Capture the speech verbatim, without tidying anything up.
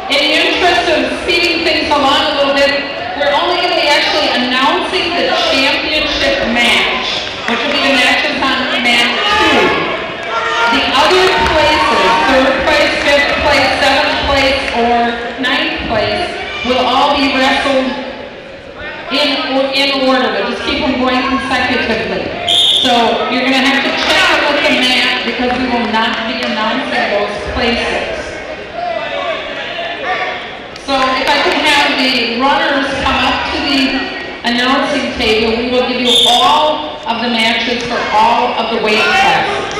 In the interest of speeding things along a little bit, we're only going to be actually announcing the championship match, which will be the matches on mat two. The other places, third place, fifth place, seventh place, or ninth place, will all be wrestled in, in order. We'll just keep them going consecutively. So you're going to have to check with the mat because we will not be announcing those places. So if I can have the runners come up to the announcing table, we will give you all of the matches for all of the weight classes.